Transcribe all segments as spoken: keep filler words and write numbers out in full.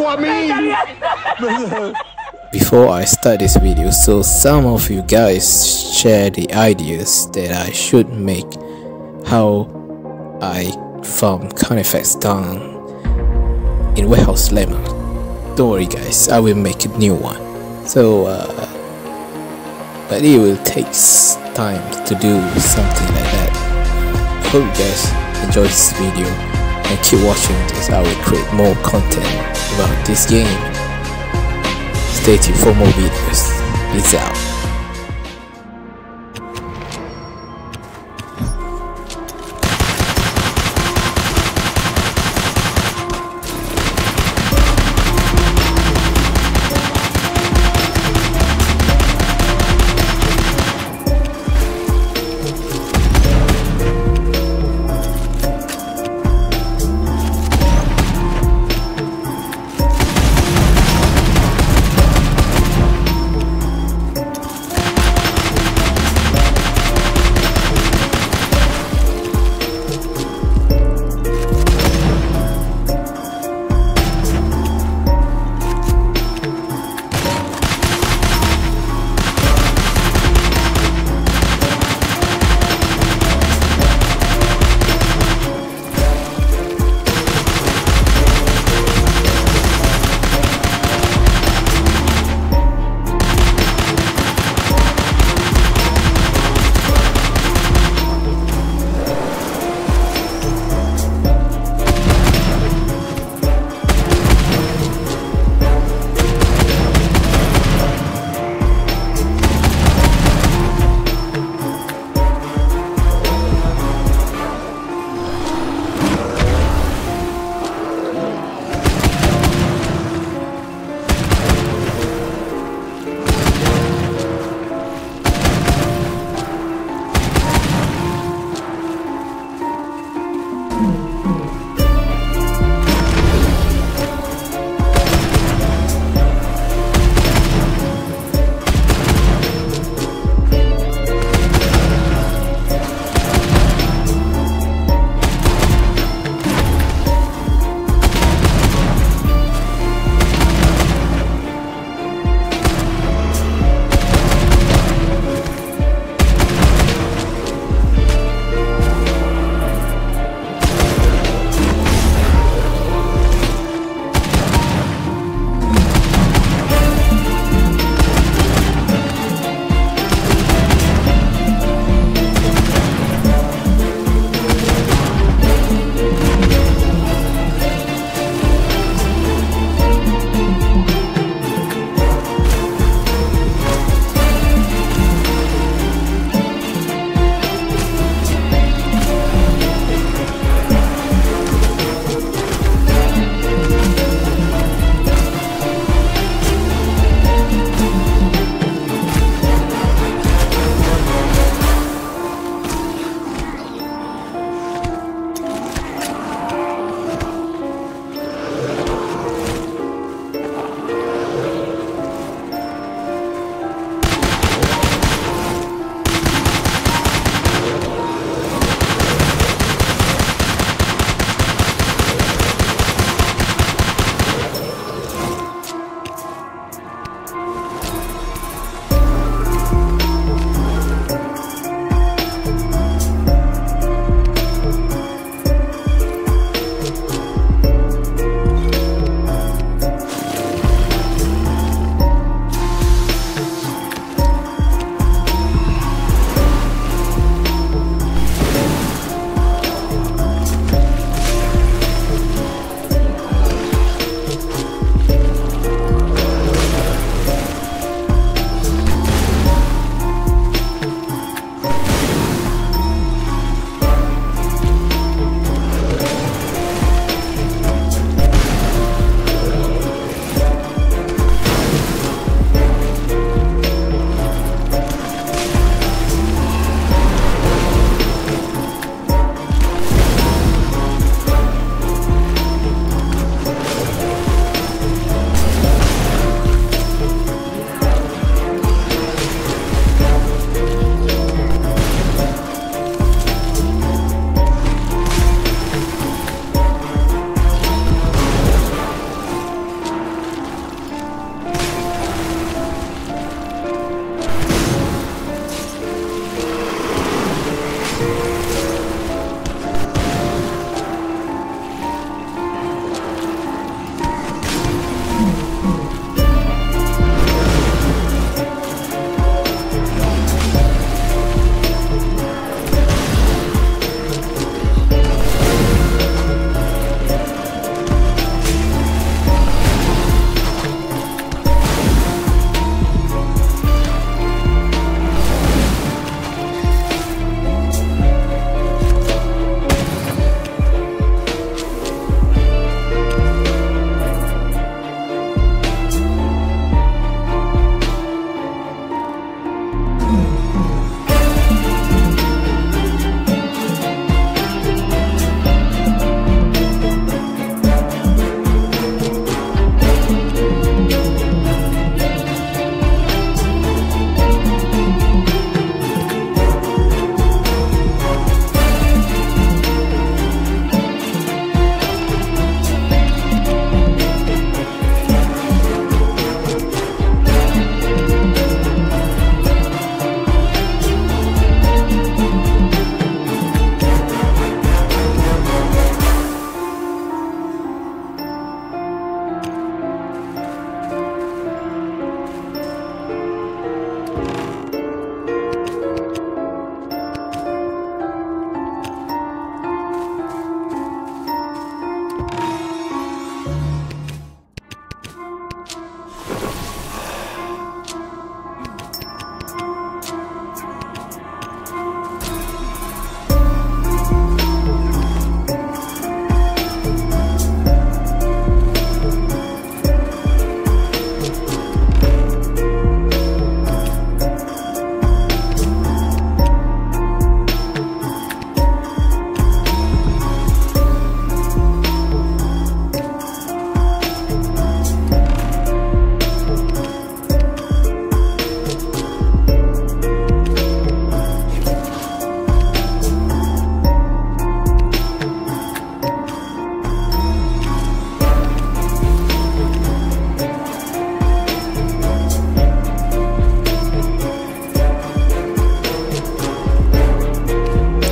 Before I start this video, so some of you guys share the ideas that I should make how I farm Carnifex down in warehouse lemon. Don't worry guys, I will make a new one. So uh, but it will take time to do something like that. I hope you guys enjoy this video and keep watching this. I will create more content about this game. Stay tuned for more videos. Peace out.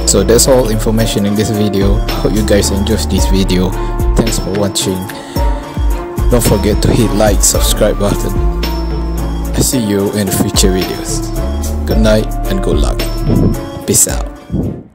So that's all information in this video. I hope you guys enjoyed this video. Thanks for watching. Don't forget to hit like, subscribe button. I see you in the future videos. Good night and good luck. Peace out.